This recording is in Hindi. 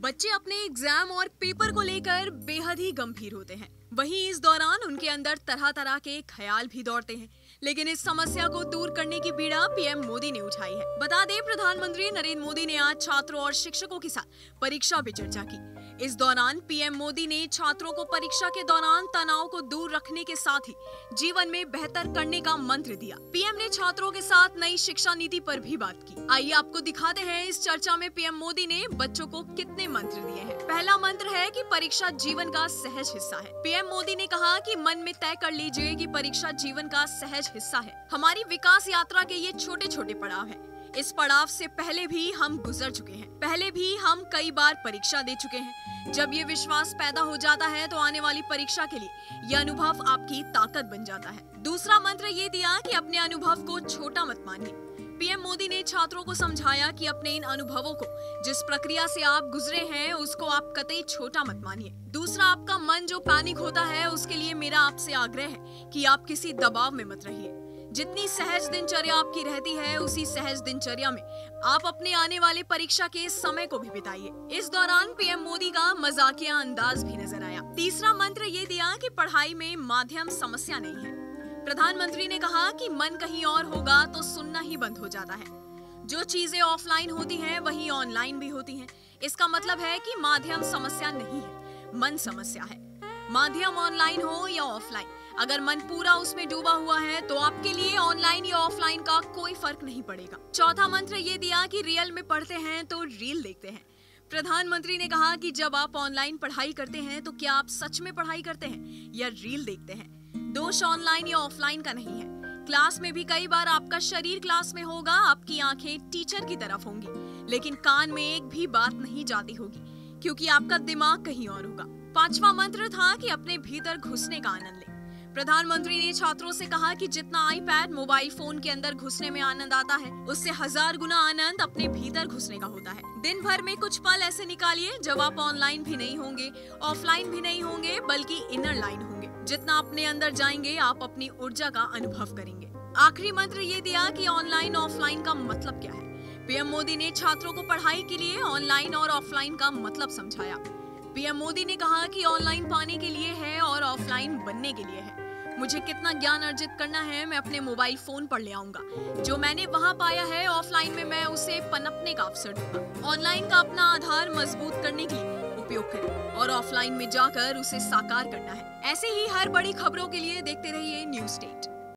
बच्चे अपने एग्जाम और पेपर को लेकर बेहद ही गंभीर होते हैं। वहीं इस दौरान उनके अंदर तरह तरह के ख्याल भी दौड़ते हैं। लेकिन इस समस्या को दूर करने की बीड़ा पीएम मोदी ने उठाई है। बता दें, प्रधानमंत्री नरेंद्र मोदी ने आज छात्रों और शिक्षकों के साथ परीक्षा पे चर्चा की। इस दौरान पीएम मोदी ने छात्रों को परीक्षा के दौरान तनाव को दूर रखने के साथ ही जीवन में बेहतर करने का मंत्र दिया। पीएम ने छात्रों के साथ नई शिक्षा नीति पर भी बात की। आइए आपको दिखाते हैं इस चर्चा में पीएम मोदी ने बच्चों को कितने मंत्र दिए हैं। पहला मंत्र है कि परीक्षा जीवन का सहज हिस्सा है। पीएम मोदी ने कहा कि मन में तय कर लीजिए कि परीक्षा जीवन का सहज हिस्सा है। हमारी विकास यात्रा के ये छोटे छोटे पड़ाव हैं। इस पड़ाव से पहले भी हम गुजर चुके हैं। पहले भी हम कई बार परीक्षा दे चुके हैं। जब ये विश्वास पैदा हो जाता है तो आने वाली परीक्षा के लिए यह अनुभव आपकी ताकत बन जाता है। दूसरा मंत्र ये दिया कि अपने अनुभव को छोटा मत मानिए। पीएम मोदी ने छात्रों को समझाया कि अपने इन अनुभवों को, जिस प्रक्रिया से आप गुजरे हैं, उसको आप कतई छोटा मत मानिए। दूसरा, आपका मन जो पैनिक होता है, उसके लिए मेरा आपसे आग्रह है कि आप किसी दबाव में मत रहिए। जितनी सहज दिनचर्या आपकी रहती है, उसी सहज दिनचर्या में आप अपने आने वाले परीक्षा के समय को भी बिताइए। इस दौरान पीएम मोदी का मजाकिया अंदाज भी नजर आया। तीसरा मंत्र ये दिया कि पढ़ाई में माध्यम समस्या नहीं है। प्रधानमंत्री ने कहा कि मन कहीं और होगा तो सुनना ही बंद हो जाता है। जो चीजें ऑफलाइन होती हैं, वही ऑनलाइन भी होती हैं। इसका मतलब है कि माध्यम समस्या नहीं है, मन समस्या है। माध्यम ऑनलाइन हो या ऑफलाइन, अगर मन पूरा उसमें डूबा हुआ है तो आपके लिए ऑनलाइन या ऑफलाइन का कोई फर्क नहीं पड़ेगा। चौथा मंत्र ये दिया कि रियल में पढ़ते हैं तो रील देखते हैं। प्रधानमंत्री ने कहा कि जब आप ऑनलाइन पढ़ाई करते हैं तो क्या आप सच में पढ़ाई करते हैं या रील देखते हैं। दोष ऑनलाइन या ऑफलाइन का नहीं है। क्लास में भी कई बार आपका शरीर क्लास में होगा, आपकी आंखें टीचर की तरफ होंगी, लेकिन कान में एक भी बात नहीं जाती होगी क्योंकि आपका दिमाग कहीं और होगा। पांचवा मंत्र था कि अपने भीतर घुसने का आनंद लें। प्रधानमंत्री ने छात्रों से कहा कि जितना आईपैड, मोबाइल फोन के अंदर घुसने में आनंद आता है, उससे 1000 गुना आनंद अपने भीतर घुसने का होता है। दिन भर में कुछ पल ऐसे निकालिए जब आप ऑनलाइन भी नहीं होंगे, ऑफलाइन भी नहीं होंगे, बल्कि इनर लाइन होंगे। जितना अपने अंदर जाएंगे, आप अपनी ऊर्जा का अनुभव करेंगे। आखिरी मंत्र ये दिया कि ऑनलाइन ऑफलाइन का मतलब क्या है। पीएम मोदी ने छात्रों को पढ़ाई के लिए ऑनलाइन और ऑफलाइन का मतलब समझाया। पीएम मोदी ने कहा कि ऑनलाइन पाने के लिए है और ऑफलाइन बनने के लिए है। मुझे कितना ज्ञान अर्जित करना है, मैं अपने मोबाइल फोन पर ले आऊंगा। जो मैंने वहां पाया है, ऑफलाइन में मैं उसे पनपने का अवसर दूंगा। ऑनलाइन का अपना आधार मजबूत करने के लिए उपयोग करें और ऑफलाइन में जाकर उसे साकार करना है। ऐसे ही हर बड़ी खबरों के लिए देखते रहिए न्यूज़ स्टेट।